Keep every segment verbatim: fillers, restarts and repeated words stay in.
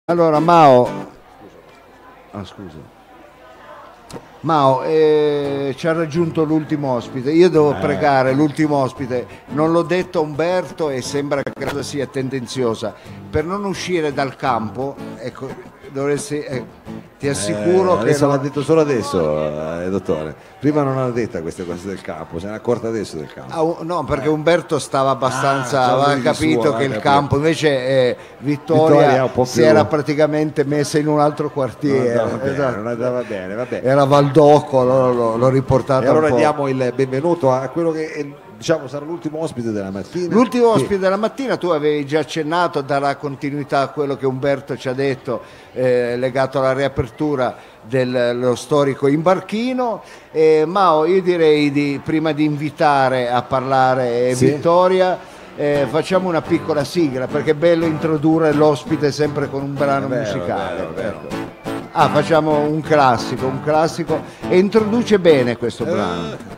Allora Mao, ah, scusa. Mao, eh, ci ha raggiunto l'ultimo ospite. Io devo Eh. pregare l'ultimo ospite. Non l'ho detto a Umberto e sembra che la cosa sia tendenziosa. Per non uscire dal campo, ecco, dovresti, eh, ti assicuro Eh, che adesso non- l'ha detto solo adesso, eh, dottore. Prima non l'ha detta queste cose del campo, se ne è accorta adesso del campo. Ah, u- no, perché Umberto stava abbastanza, Ah, già aveva lui di capito suo, che eh, il capito. campo, invece eh, Vittoria, Vittoria è un po' si più- era praticamente messa in un altro Non quartiere. andava bene, Esatto. non andava bene, vabbè. Era Valdocco, allora l'ho, l'ho riportata E allora un po'. diamo il benvenuto a quello che è, diciamo sarà l'ultimo ospite della mattina. L'ultimo Che- ospite della mattina, tu avevi già accennato, darà continuità a quello che Umberto ci ha detto, eh, legato alla riapertura dello storico imbarchino. Eh, Mao, io direi di, prima di invitare a parlare Sì. Vittoria, eh, facciamo una piccola sigla, perché è bello introdurre l'ospite sempre con un brano È vero, musicale. è vero, è vero. Ecco. Ah, facciamo un classico, un classico, e introduce bene questo brano. Eh,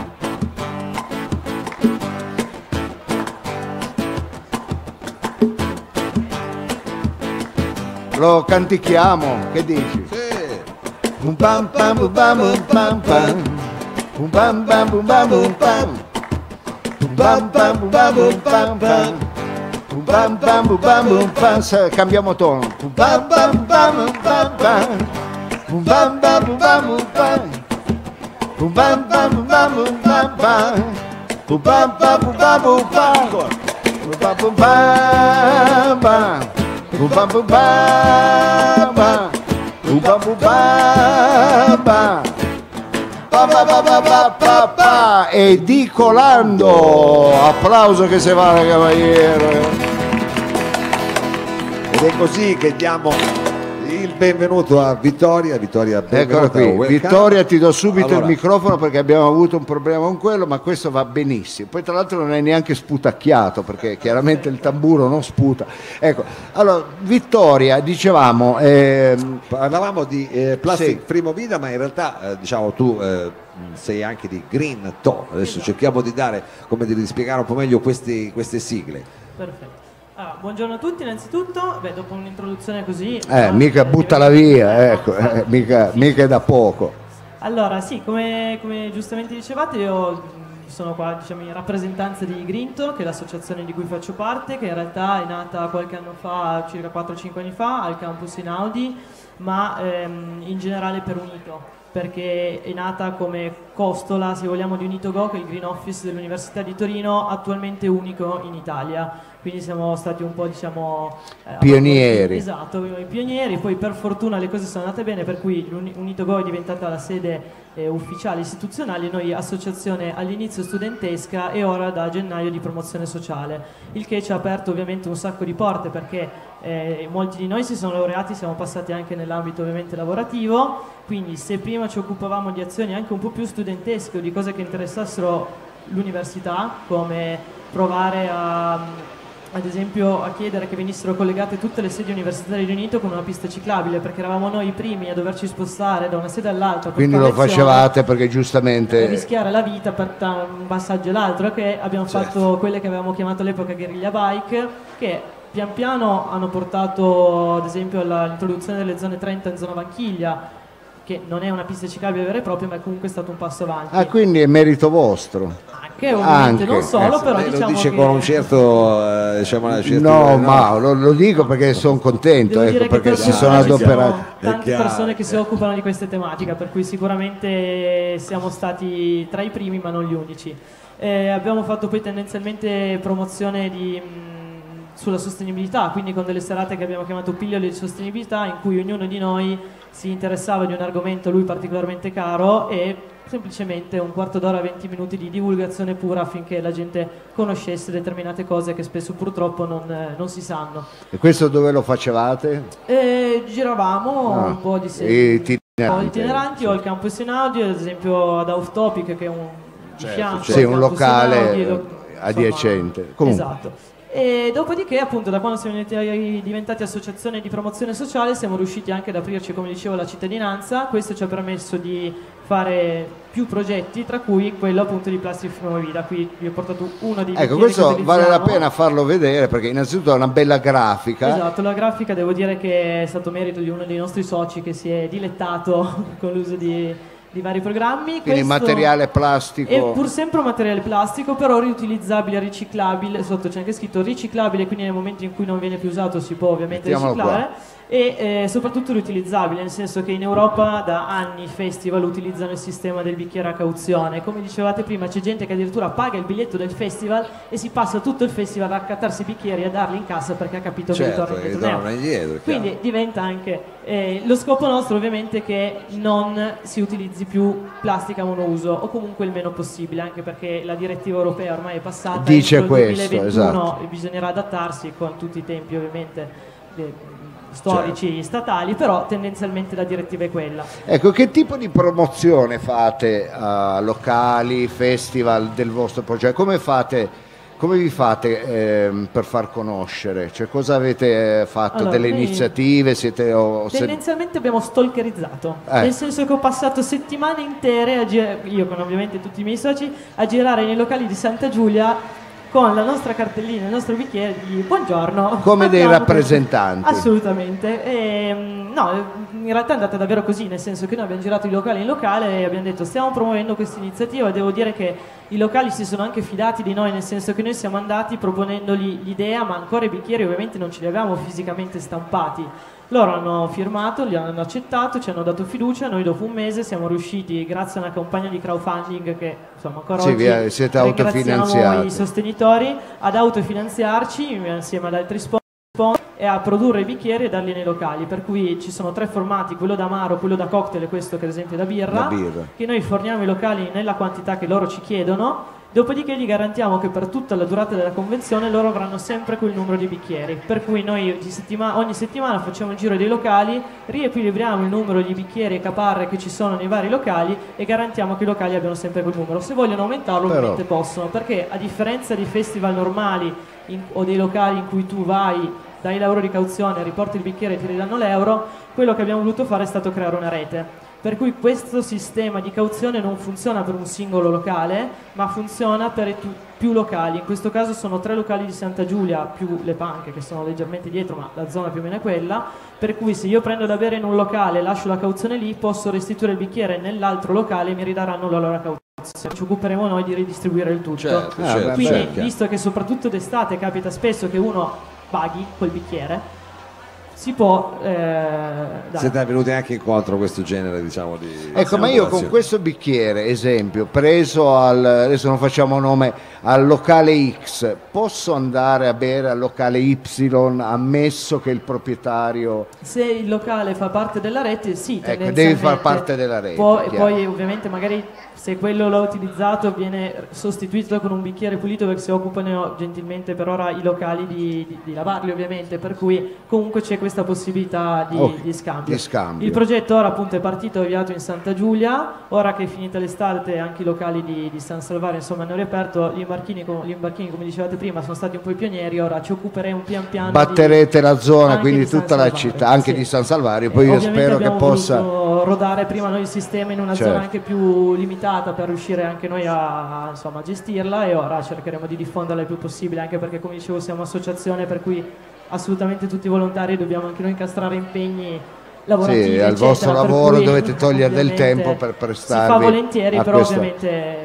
Lo cantichiamo, che dici? sì. Un pam pam bum pam bum pam pam. Un pam pam bum pam bum pam. Un pam pam bum pam bum pam pam. Un pam pam bum pam bum pam. Sa- Cambiamo tono. Un pam pam bum pam bum pam pam. Un pam pam bum pam bum pam. Un pam pam bum pam bum pam pam. Un pam pam bum pam bum pam. Un pam bum pam pam. Un pam bum pam pam. Un pam bum pam pam. Pa, pa, pa, pa, pa, pa, pa. E di Colando, applauso che se vale cavaliere. Ed è così che diamo il benvenuto a Vittoria. Vittoria, Eccola benvenuta, qui, welcome. Vittoria, ti do subito Allora, il microfono perché abbiamo avuto un problema con quello, ma questo va benissimo. Poi tra l'altro non è neanche sputacchiato perché chiaramente il tamburo non sputa. Ecco, allora Vittoria, dicevamo, ehm, Parlavamo di eh, Plastic Sì. Free Movida, ma in realtà eh, diciamo tu eh, sei anche di Green To. Adesso cerchiamo di dare, come dire, di spiegare un po' meglio questi- queste sigle. Perfetto. Allora, buongiorno a tutti innanzitutto. Beh, dopo un'introduzione così... eh, no, mica eh, buttala diventa- via, eh, ecco, no, eh, infatti. mica, Sì, mica è sì. da poco. Allora, sì, come, come giustamente dicevate, io mh, sono qua, diciamo, in rappresentanza di Grinto, che è l'associazione di cui faccio parte, che in realtà è nata qualche anno fa, circa quattro cinque anni fa, al campus in Audi, ma ehm, in generale per Unito, perché è nata come costola, se vogliamo, di UnitoGo, che è il Green Office dell'Università di Torino, attualmente unico in Italia. Quindi siamo stati un po', diciamo... eh, Pionieri. Esatto, i pionieri. Poi per fortuna le cose sono andate bene, per cui l'Uni- UnitoGo è diventata la sede eh, ufficiale istituzionale, noi associazione all'inizio studentesca e ora da gennaio di promozione sociale, il che ci ha aperto ovviamente un sacco di porte, perché eh, molti di noi si sono laureati, siamo passati anche nell'ambito ovviamente lavorativo, quindi se prima ci occupavamo di azioni anche un po' più studentesche o di cose che interessassero l'università, come provare a... ad esempio a chiedere che venissero collegate tutte le sedi universitarie di Unito con una pista ciclabile, perché eravamo noi i primi a doverci spostare da una sede all'altra, per Quindi lo convenzione, facevate perché e giustamente... rischiare la vita per ta- un passaggio e l'altro, che abbiamo Certo. fatto quelle che avevamo chiamato all'epoca guerriglia bike, che pian piano hanno portato ad esempio all'introduzione delle zone trenta in zona Vanchiglia, che non è una pista ciclabile vera e propria, ma è comunque stato un passo avanti. Ah, quindi è merito vostro. Anche ovviamente, Anche, non solo, eh, però Lei diciamo lo dice che... con un certo, eh, diciamo, una certa- No, ma lo, lo dico perché sono contento, Devo ecco, dire che perché per si fortuna sono ci sono adoperati. tante È chiaro, persone che è si chiaro. occupano di queste tematiche, per cui sicuramente siamo stati tra i primi ma non gli unici. Eh, abbiamo fatto poi tendenzialmente promozione di, mh, sulla sostenibilità, quindi con delle serate che abbiamo chiamato pillole di sostenibilità, in cui ognuno di noi si interessava di un argomento a lui particolarmente caro, e semplicemente un quarto d'ora, venti minuti di divulgazione pura affinché la gente conoscesse determinate cose che spesso purtroppo non, eh, non si sanno. E questo dove lo facevate? E giravamo Ah, un po' di sedi, itineranti. un po' itineranti, o al campus in audio, ad esempio ad Off Topic, che è un di Certo, fianco Sì, al un campus locale in audio, lo- adiacente. insomma, Comunque. esatto. E dopodiché, appunto, da quando siamo diventati, diventati associazione di promozione sociale, siamo riusciti anche ad aprirci, come dicevo, alla cittadinanza. Questo ci ha permesso di fare più progetti, tra cui quello appunto di Plastic Free Vida. Qui vi ho portato uno dei Ecco, bicchieri questo che vale la utilizziamo. pena farlo vedere, perché innanzitutto è una bella grafica. Esatto, la grafica devo dire che è stato merito di uno dei nostri soci che si è dilettato con l'uso di, di vari programmi. Quindi Questo materiale plastico. è pur sempre un materiale plastico, però riutilizzabile, riciclabile. Sotto c'è anche scritto riciclabile, quindi nel momento in cui non viene più usato si può ovviamente Mettiamolo riciclare. qua. E eh, soprattutto riutilizzabile, nel senso che in Europa da anni i festival utilizzano il sistema del bicchiere a cauzione. Come dicevate prima, c'è gente che addirittura paga il biglietto del festival e si passa tutto il festival a raccattarsi i bicchieri e a darli in cassa perché ha capito Certo, che che ritorna indietro. tornano indietro, è Quindi chiaro. diventa anche eh, lo scopo nostro ovviamente è che non si utilizzi più plastica monouso, o comunque il meno possibile, anche perché la direttiva europea ormai è passata. Dice entro il questo, duemilaventuno esatto. bisognerà adattarsi con tutti i tempi ovviamente de- storici, Certo. statali, però tendenzialmente la direttiva è quella. Ecco, che tipo di promozione fate a locali, festival del vostro progetto? Come fate, come vi fate ehm, per far conoscere? Cioè, cosa avete eh, fatto? Allora, Delle noi iniziative? Siete, o, se- Tendenzialmente abbiamo stalkerizzato, Eh. nel senso che ho passato settimane intere, a gi- io con ovviamente tutti i miei soci, a girare nei locali di Santa Giulia con la nostra cartellina, il nostro bicchiere di buongiorno. Come dei Abbiamo- rappresentanti. Assolutamente. E, mm, no, in realtà è andata davvero così, nel senso che noi abbiamo girato i locali in locale e abbiamo detto stiamo promuovendo questa iniziativa, e devo dire che i locali si sono anche fidati di noi, nel senso che noi siamo andati proponendogli l'idea, ma ancora i bicchieri ovviamente non ce li avevamo fisicamente stampati. Loro hanno firmato, li hanno accettato, ci hanno dato fiducia. Noi dopo un mese siamo riusciti, grazie a una campagna di crowdfunding che insomma ancora Sì, oggi vi- siete ringraziamo autofinanziati. i sostenitori, ad autofinanziarci insieme ad altri sponsor e a produrre i bicchieri e darli nei locali, per cui ci sono tre formati, quello da amaro, quello da cocktail e questo che ad esempio da birra, La birra. che noi forniamo ai locali nella quantità che loro ci chiedono. Dopodiché gli garantiamo che per tutta la durata della convenzione loro avranno sempre quel numero di bicchieri, per cui noi di settima- ogni settimana facciamo il giro dei locali, riequilibriamo il numero di bicchieri e caparre che ci sono nei vari locali e garantiamo che i locali abbiano sempre quel numero. Se vogliono aumentarlo Però- ovviamente possono, perché a differenza di festival normali in- o dei locali in cui tu vai, dai l'euro di cauzione, riporti il bicchiere e ti ridanno l'euro, quello che abbiamo voluto fare è stato creare una rete. Per cui questo sistema di cauzione non funziona per un singolo locale, ma funziona per i tu- più locali. In questo caso sono tre locali di Santa Giulia, più le panche che sono leggermente dietro, ma la zona più o meno è quella. Per cui se io prendo da bere in un locale e lascio la cauzione lì, posso restituire il bicchiere nell'altro locale e mi ridaranno la loro cauzione. Ci occuperemo noi di ridistribuire il tutto. Certo, Ah, certo, beh, Quindi, certo. visto che soprattutto d'estate capita spesso che uno paghi quel bicchiere, si può eh, dai. Siete venuti anche incontro a questo genere, diciamo, di Ecco, ma io con questo bicchiere, esempio, preso al, adesso non facciamo nome, al locale X, posso andare a bere al locale Y, ammesso che il proprietario... Se il locale fa parte della rete, sì, Ecco, devi tendenzialmente far parte della rete, può- e chiaro. poi ovviamente magari se quello l'ho utilizzato viene sostituito con un bicchiere pulito, perché si occupano gentilmente per ora i locali di, di- di lavarli ovviamente, per cui comunque c'è questa possibilità di, Ok, di scambio. di scambio. Il progetto ora appunto è partito, è avviato in Santa Giulia, ora che è finita l'estate anche i locali di, di San Salvario insomma hanno riaperto, gli imbarchini, com- gli imbarchini come dicevate prima sono stati un po' i pionieri, ora ci occuperemo pian piano. Batterete di- la zona, anche quindi di San tutta la Salvario, città, anche sì. di San Salvario, Eh, poi io ovviamente spero che abbiamo possa... voluto rodare prima noi il sistema in una Certo. zona anche più limitata per riuscire anche noi a, a, insomma, a gestirla, e ora cercheremo di diffonderla il più possibile, anche perché come dicevo siamo associazione, per cui assolutamente tutti i volontari dobbiamo anche noi incastrare impegni lavorativi, Sì, al eccetera, vostro per lavoro cui, dovete togliere del ovviamente, tempo per prestarvi si fa volentieri, a però questa- ovviamente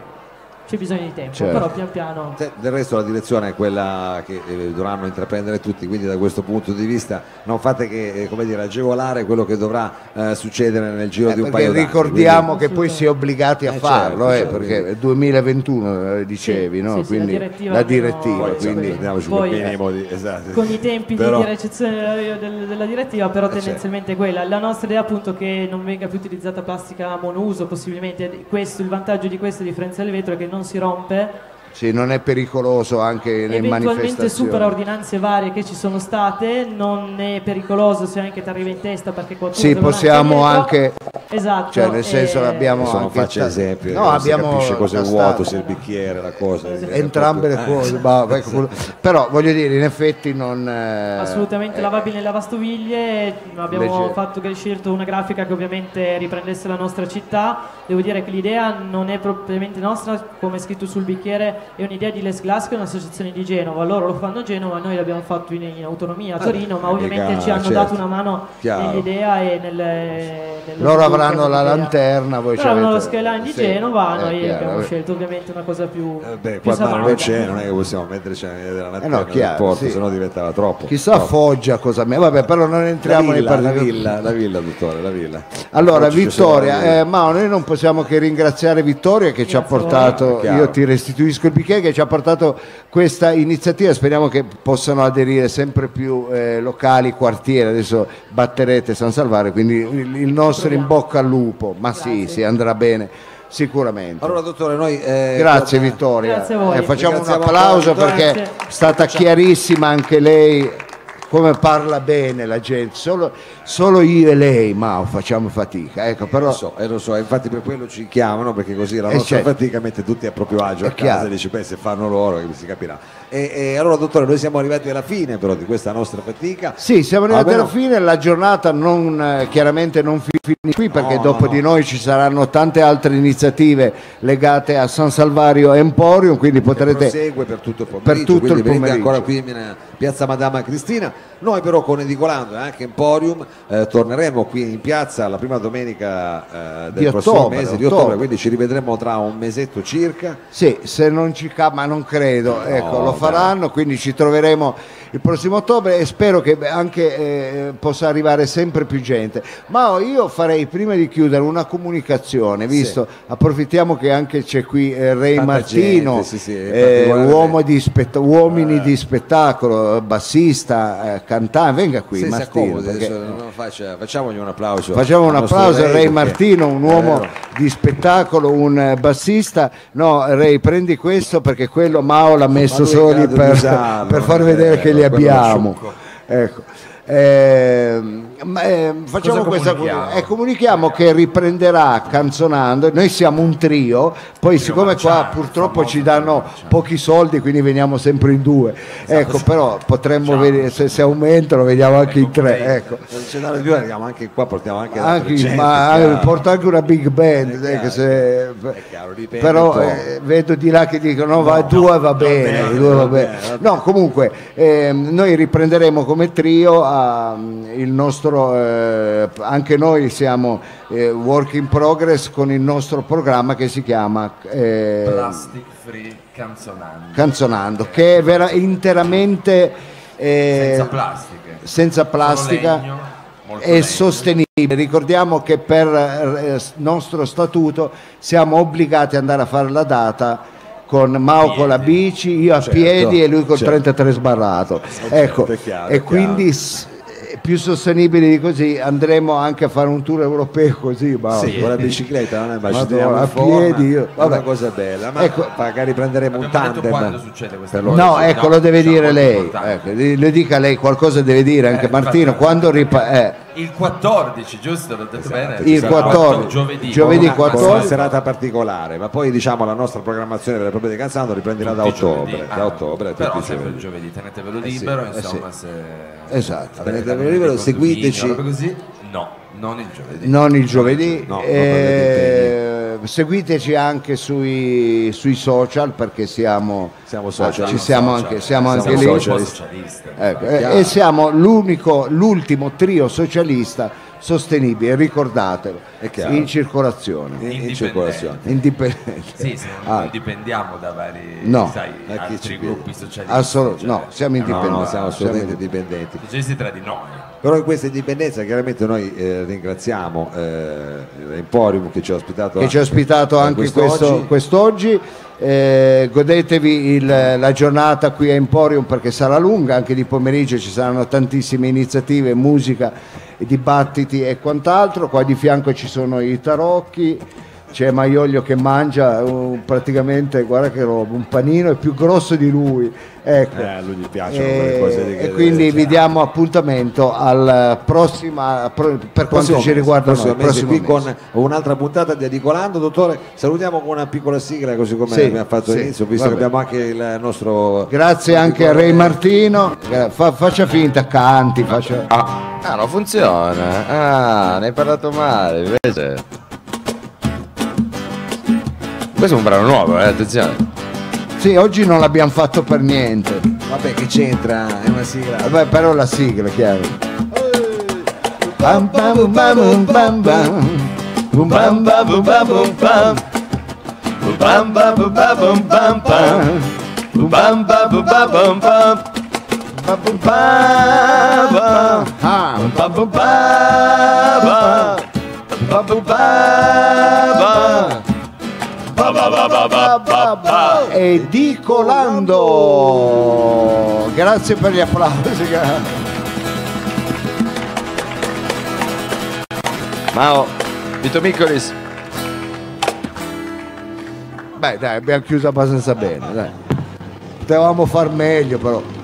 c'è bisogno di tempo, Certo. però pian piano. Te- Del resto la direzione è quella che eh, dovranno intraprendere tutti, quindi da questo punto di vista non fate che eh, come dire, agevolare quello che dovrà eh, succedere nel giro Eh, di un perché paio d'anni. ricordiamo quindi- che poi si è obbligati a Eh, farlo, certo, eh, certo, perché quindi- è duemilaventuno eh, dicevi, Sì, no? sì, sì, Quindi la direttiva la almeno- direttiva, Poi, quindi- insomma, andiamoci Poi, col minimo di esatto. con i tempi Però- di recezione della, del- della direttiva, però Eh, certo. tendenzialmente è quella. La nostra idea appunto è che non venga più utilizzata plastica monouso, possibilmente. Questo, il vantaggio di questo, a differenza del vetro, è che non si rompe, sì, non è pericoloso anche nelle eventualmente manifestazioni. supera ordinanze varie che ci sono state, non è pericoloso se anche ti arriva in testa perché qualcuno Sì, te lo lancia possiamo dietro. anche Esatto. Cioè nel senso e... abbiamo Adesso non anche faccio sta- esempi, no, non abbiamo si capisce cosa è la vuoto, sta- se il bicchiere, la cosa. entrambe le cose, ma, ecco, però voglio dire, in effetti non eh, assolutamente eh, lavabili nelle lavastoviglie. Abbiamo Invece- fatto che scelto una grafica che ovviamente riprendesse la nostra città. Devo dire che l'idea non è propriamente nostra, come è scritto sul bicchiere, è un'idea di Les Glass, che è un'associazione di Genova. Loro lo fanno a Genova, noi l'abbiamo fatto in, in autonomia a Torino, ma ovviamente mica- ci hanno certo. dato una mano Chiaro. nell'idea e nel, nello loro sviluppo avranno la dell'idea. lanterna, voi Loro avranno lo c'avete- skyline di sì, Genova, è noi chiaro, abbiamo vabbè. scelto ovviamente una cosa più, Eh beh, più qua mano non savante. c'è, non è che possiamo metterci della lanterna no, chiaro, nel porto, sì. sennò diventava troppo. Chissà Troppo. Foggia cosa me, vabbè, però non La entriamo nei villa, la particolari. villa, la villa, dottore, la villa. Allora Oggi ci sono la Vittoria, villa. eh, ma noi non possiamo che ringraziare Vittoria che ci ha Grazie a voi. portato, Chiaro. io ti restituisco il bicchiere, che ci ha portato questa iniziativa, speriamo che possano aderire sempre più eh, locali, quartieri, adesso batterete San Salvario, quindi il, il nostro in bocca al lupo, ma sì, Grazie. sì, andrà bene sicuramente. Allora dottore, noi eh, Grazie con- Vittoria. Grazie a voi. Eh, facciamo un Ringraziamo applauso ancora perché Vittoria. è stata chiarissima anche lei, come parla bene la gente, solo, solo io e lei Mao facciamo fatica, ecco, però Lo so, eh, lo so, infatti per quello ci chiamano, perché così la Eh, nostra certo. fatica mette tutti a proprio agio È a casa chiaro. e dice, beh, se fanno loro che si capirà. E, e allora dottore, noi siamo arrivati alla fine però di questa nostra fatica. sì, siamo arrivati Almeno- alla fine, la giornata non, eh, chiaramente non fi- finisce qui perché No, dopo no, di no. noi ci saranno tante altre iniziative legate a San Salvario Emporium, quindi potrete... Prosegue per tutto il per pomeriggio, tutto quindi il venite pomeriggio. ancora qui in piazza Madama Cristina. Noi però con Edicolando e anche Emporium eh, torneremo qui in piazza la prima domenica eh, del Di prossimo ottobre, mese di ottobre. ottobre, quindi ci rivedremo tra un mesetto circa. Sì, se non ci ca- ma non credo, ecco, lo dai. faranno, quindi ci troveremo il prossimo ottobre e spero che anche eh, possa arrivare sempre più gente. Ma io farei, prima di chiudere, una comunicazione, visto, approfittiamo che anche c'è qui eh, Ray Tanta Martino, gente, sì, sì, in eh, particolare- uomo di spett- uomini di spettacolo, bassista, eh, cantante, venga qui Se si Martino. accomodi, perché- adesso non faccia- facciamogli un applauso. Facciamo al un nostro applauso a Ray perché- Martino, un è uomo vero. di spettacolo, un eh, bassista. No, Ray, prendi questo perché quello Mao l'ha messo lui è in solo grado di per, usarlo, per far non è vedere che li vero, quello abbiamo. sciocco. Ecco. Ehm, ma, ehm, facciamo Cosa questa comunichiamo? eh, comunichiamo che riprenderà Canzonando. Noi siamo un trio, poi siccome qua Marciano, purtroppo il ci famoso danno trio Marciano. pochi soldi, quindi veniamo sempre in due. Ecco, però potremmo Ciao. vedere se, se aumentano, vediamo anche in Ecco, tre. pure- Ecco. Se ce n'hanno due, arriviamo anche qua, portiamo anche la Anche, trecento, ma è eh, chiaro. porta anche una big band, È dai, chiaro, che se- è chiaro, dipende però un po'. eh, vedo di là che dicono no, va, No, due no, va bene, bene, due va va bene. bene, va No, comunque ehm, noi riprenderemo come trio ah, il nostro eh, anche noi siamo eh, work in progress con il nostro programma che si chiama eh, Plastic Free Canzonando. Canzonando, che è vera- interamente eh, Senza plastiche. senza Solo plastica legno, molto e legno. sostenibile. Ricordiamo che per eh, nostro statuto siamo obbligati ad andare a fare la data con Mao con la bici, io a Certo, piedi e lui col certo. trentatré sbarrato. Ecco, è chiaro, e è quindi s- più sostenibili di così andremo anche a fare un tour europeo così, Mao. Sì, con la bicicletta non è mai, ci Madonna, tiriamo in a forma, piedi, io- è una vabbè. cosa bella, ma Ecco. magari prenderemo un Abbiamo detto tandem. quando succede questa per cosa. loro. No, ecco, No, lo deve diciamo, dire molto lei. importante. Ecco, le le dica lei, qualcosa deve dire anche Eh, Martino. infatti- Quando ripa- eh, Il quattordici, giusto? L'ho detto bene? Il Esatto. quattordici, Giovedì. giovedì Una- con una quattordici. serata particolare, ma poi diciamo la nostra programmazione vera e propria di Canzando riprenderà da Tutti i ottobre, giovedì. da Ah, ottobre a però tutti i sempre il giovedì. giovedì, tenetevelo Eh sì, libero, eh insomma, sì. se Esatto. avete Tenetevelo da libero, bere, seguiteci. condomini, robe così, no, non il giovedì. Non il giovedì, No, no, eh, seguiteci anche sui, sui social perché siamo, Siamo ah, social. ci siamo Social. anche, siamo anche Siamo lì. social. socialisti. socialiste. Ecco, infatti. eh, e siamo l'unico, l'ultimo trio socialista sostenibile, ricordatelo, È chiaro. in circolazione, In, in Indipendente. circolazione. indipendente. Sì, se non, Ah, non dipendiamo da vari No. sai, Da chi ci altri vede. gruppi socialisti. assolut- cioè, no, siamo No, indipendenti. no, siamo assolutamente Siamo- indipendenti. socialisti tra di noi. Però in questa indipendenza chiaramente noi eh, ringraziamo eh, Emporium che ci ha ospitato, che ci ha ospitato eh, anche quest'oggi. questo, quest'oggi. Eh, godetevi il- la giornata qui a Emporium perché sarà lunga, anche di pomeriggio ci saranno tantissime iniziative, musica, dibattiti e quant'altro. Qua di fianco ci sono i tarocchi, c'è Maiolio che mangia uh, praticamente, guarda che roba, un panino è più grosso di lui, ecco. Eh, a lui gli piacciono quelle cose di E, che- e quindi cioè, vi diamo appuntamento al prossima, pro- per quanto ci mese, riguarda noi, prossimo il mese prossimo qui mese. con un'altra puntata di Edicolando. Dottore, salutiamo con una piccola sigla così come Sì, abbiamo fatto sì, all'inizio, visto vabbè. che abbiamo anche il nostro Grazie anche a Ray Martino. Gra- fa- faccia finta, canti, faccia... Ah, ah, non funziona. Ah, ne hai parlato male, invece. Questo è un brano nuovo, eh, attenzione. Sì, oggi non l'abbiamo fatto per niente. vabbè, che c'entra, è una sigla. Vabbè, però la sigla, chiaro. Bam bam bam bam bam. Bum bam bam bum bam bum bam. Bum bam bam bum bam bum bam bam. Bum bam bam bum bam bum bam. Bam bum bam bam. Ah, bam bum bam bam. Bam bum bam bam. Edicolando. Grazie per gli applausi. Mao, Vito Miccolis. Beh, dai, abbiamo chiuso abbastanza bene, dai. Potevamo far meglio, però.